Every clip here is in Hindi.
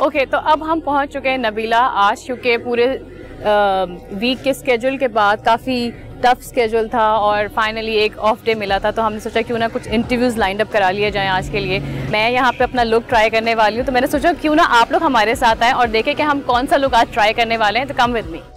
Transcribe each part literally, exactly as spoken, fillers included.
ओके, तो अब हम पहुंच चुके हैं नबीला। आज क्योंकि पूरे वीक के स्केड्यूल के बाद काफ़ी टफ स्केड्यूल था और फाइनली एक ऑफ डे मिला था, तो हमने सोचा क्यों ना कुछ इंटरव्यूज़ लाइंड अप करा लिए जाएं आज के लिए। मैं यहाँ पे अपना लुक ट्राई करने वाली हूँ, तो मैंने सोचा क्यों ना आप लोग हमारे साथ आएँ और देखें कि हम कौन सा लुक आज ट्राई करने वाले हैं। तो कम विद मी।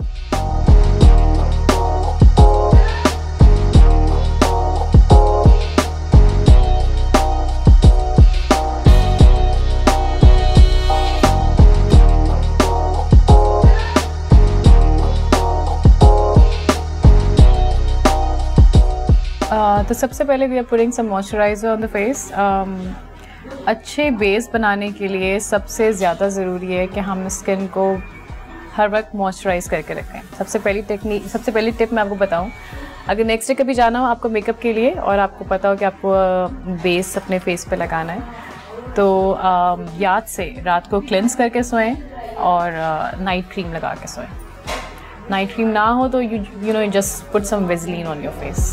Uh, तो सबसे पहले we are putting some moisturiser on the face. अच्छे बेस बनाने के लिए सबसे ज़्यादा ज़रूरी है कि हम स्किन को हर वक्त मॉइस्चराइज करके रखें। सबसे पहली टेक्निक सबसे पहली टिप मैं आपको बताऊं, अगर नेक्स्ट डे कभी जाना हो आपको मेकअप के लिए और आपको पता हो कि आपको बेस अपने फेस पे लगाना है, तो uh, याद से रात को क्लेंस करके सोएं और नाइट uh, क्रीम लगा के सोएं। नाइट क्रीम ना हो तो you you know just put some Vaseline on your face.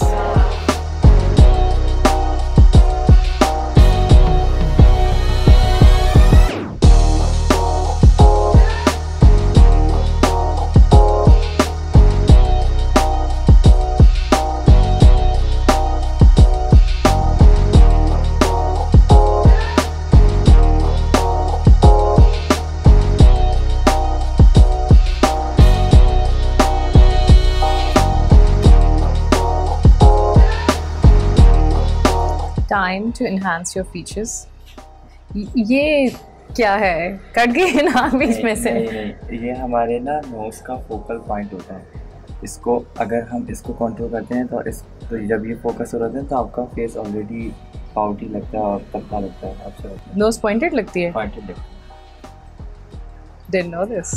Time to enhance your features। ये क्या है? कट गए ना बीच में से? नहीं, नहीं, ये हमारे ना नोज का फोकल पॉइंट होता है। इसको अगर हम इसको कंट्रोल करते हैं तो इस तो जब ये फोकस हो रहा है तो आपका फेस ऑलरेडी पाउटी लगता है और पतला लगता है। अच्छा, नोज पॉइंटेड लगती है? पॉइंटेड लगती है। Didn't know this।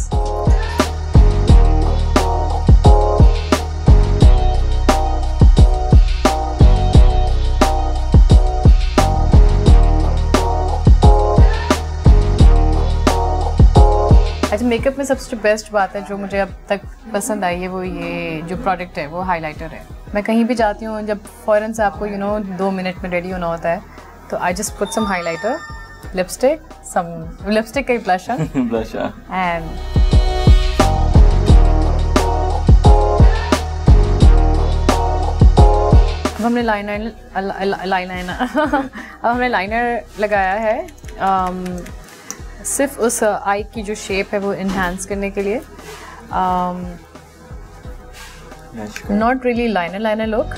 अच्छा, मेकअप में सबसे बेस्ट बात है जो मुझे अब तक पसंद आई है वो ये जो प्रोडक्ट है वो हाइलाइटर है। मैं कहीं भी जाती हूँ जब फ़ौरन से आपको यू नो दो मिनट में रेडी होना होता है, तो I just put some highlighter, lipstick, some lipstick का ही ब्लशर ब्लशर एंड अब हमने लाइनर लाइनर अब हमने लाइनर लगाया है um, सिर्फ उस आई की जो शेप है वो इन्हांस करने के लिए। Not really liner liner look.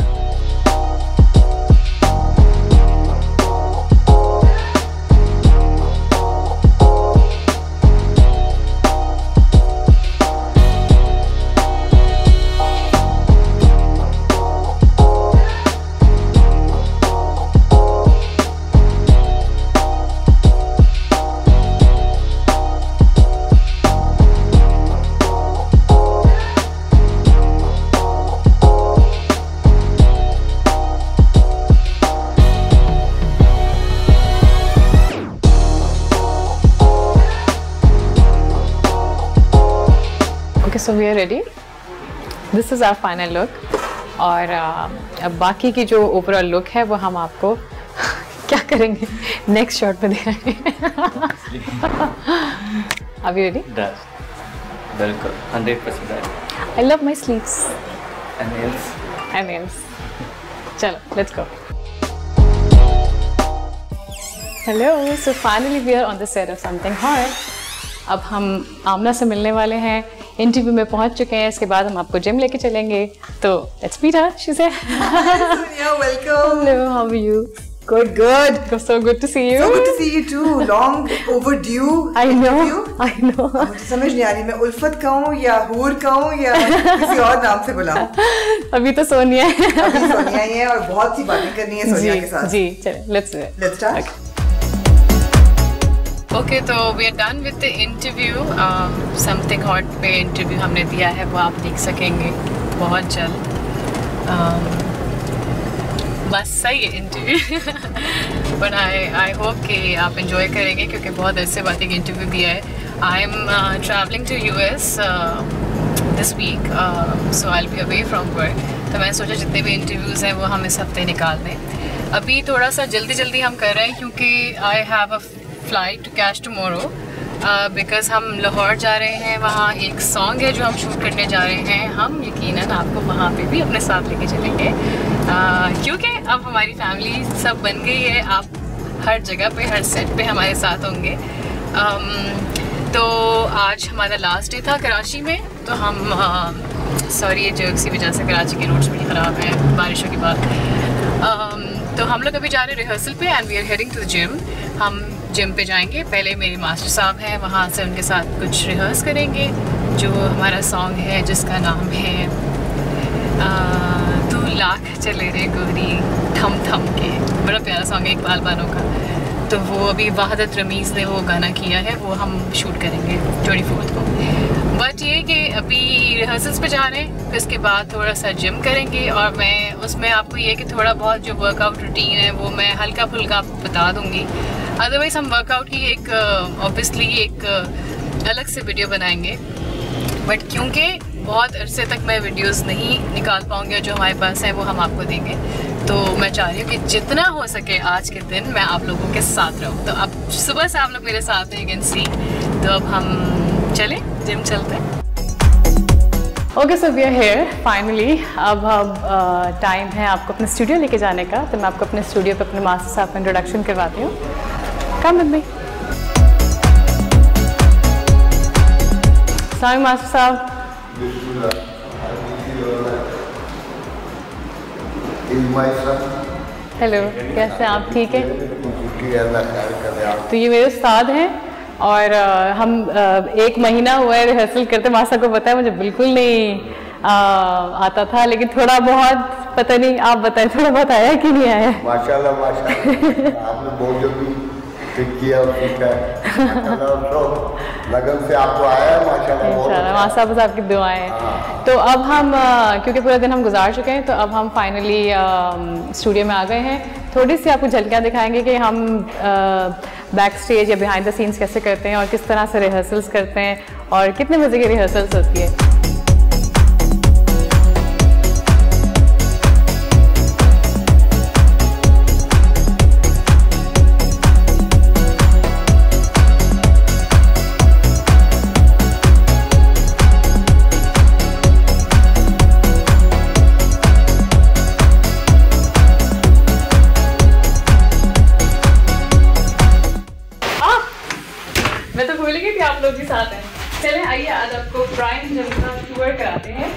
So we are ready. This is our final look। और uh, अब बाकी की जो ओवरऑल लुक है वो हम आपको क्या करेंगे नेक्स्ट शॉट में दिखाएंगे। Are we ready? बिल्कुल hundred percent. I love my sleeves and nails and nails। चलो let's go। Hello, so finally we are on the set of Something Hot। अब हम आमना से मिलने वाले हैं, इंटरव्यू में पहुंच चुके हैं, इसके बाद हम आपको जिम लेके चलेंगे। तो let's meet her. She said Sonia, welcome। Hello, how are you? Good, good। So good to see you। So good to see you too। Long overdue। I know, I know। मुझे समझ नहीं आ रही मैं उल्फत कहूँ या हूर कहूँ या किसी और नाम से बुलाऊँ। अभी तो सोनिया है। अभी सोनिया ही है और बहुत सी बातें करनी है सोनिया के साथ। जी, चलो लेट्स लेट्स स्टार्ट। ओके, तो we are done with the interview. Something hot पे इंटरव्यू हमने दिया है, वो आप देख सकेंगे बहुत जल्द। um, बस सही है interview but I I hope कि आप इंजॉय करेंगे क्योंकि बहुत ऐसे बाद एक इंटरव्यू दिया है। I am travelling to U S this week, so I will be away from work. तो मैंने सोचा जितने भी इंटरव्यूज़ हैं वो हम इस हफ्ते निकाल दें। अभी थोड़ा सा जल्दी जल्दी हम कर रहे हैं क्योंकि I have a flight to catch tomorrow, because हम लाहौर जा रहे हैं, वहाँ एक सॉन्ग है जो हम शूट करने जा रहे हैं। हम यकीनन आपको वहाँ पे भी अपने साथ लेके चलेंगे, uh, क्योंकि अब हमारी फैमिली सब बन गई है। आप हर जगह पे, हर सेट पे हमारे साथ होंगे। um, तो आज हमारा लास्ट डे था कराची में, तो हम सॉरी uh, ये जो किसी वजह से कराची के रोड्स बड़ी ख़राब हैं बारिशों के बाद। um, तो हम लोग अभी जा रहे हैं रिहर्सल पे and we are heading to the gym. हम जिम पे जाएंगे, पहले मेरे मास्टर साहब हैं, वहाँ से उनके साथ कुछ रिहर्स करेंगे जो हमारा सॉन्ग है जिसका नाम है तू लाख चले रे गोरी थम थम के। बड़ा प्यारा सॉन्ग है इकबाल बानो का। तो वो अभी वहादत रमीज़ ने वो गाना किया है, वो हम शूट करेंगे ट्वेंटी फोर्थ को। बट ये कि अभी रिहर्सल्स पे जा रहे हैं, फिर इसके बाद थोड़ा सा जिम करेंगे और मैं उसमें आपको ये कि थोड़ा बहुत जो वर्कआउट रूटीन है वो मैं हल्का फुल्का बता दूँगी। अदरवाइज़ हम वर्कआउट की एक ऑब्वियसली uh, एक uh, अलग से वीडियो बनाएंगे, बट क्योंकि बहुत अरसे तक मैं वीडियोस नहीं निकाल पाऊँगी, जो हमारे पास हैं वो हम आपको देंगे। तो मैं चाह रही हूँ कि जितना हो सके आज के दिन मैं आप लोगों के साथ रहूँ। तो अब सुबह से आप लोग मेरे साथ हैं, यू कैन सी। तो अब हम चलें, जिम चलते हैं। Okay so we are here finally. अब अब टाइम है आपको अपने स्टूडियो लेके जाने का, तो मैं आपको अपने स्टूडियो पे अपने मास्टर साहब का इंट्रोडक्शन करवाती हूँ। Come with me. Sorry master साहब। हेलो, कैसे हैं आप? ठीक है। तो ये मेरे उस्ताद हैं और आ, हम आ, एक महीना हुआ है रिहर्सल करते। मासा को पता है मुझे बिल्कुल नहीं आ, आता था, लेकिन थोड़ा बहुत पता नहीं, आप बताएं थोड़ा बहुत आया कि नहीं आया? माशाल्लाह माशाल्लाह आपने बहुत जल्दी ठीक किया और सीखा है, लगन से आपको आया है माशाल्लाह। इंशाल्लाह मासा बस आपकी दुआएं हैं। तो अब हम क्योंकि पूरा दिन हम गुजार चुके हैं, तो अब हम फाइनली स्टूडियो में आ गए हैं। थोड़ी सी आपको झलकियाँ दिखाएंगे कि हम बैक स्टेज या बिहाइंड द सीन्स कैसे करते हैं और किस तरह से रिहर्सल्स करते हैं और कितने मज़े की रिहर्सल्स होती है। मैं तो भूल गई कि आप लोग भी साथ हैं। चलें आइए आज आपको प्राइम जिम का टूर कराते हैं।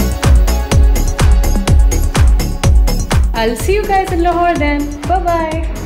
I'll see you guys in Lahore then. Bye bye.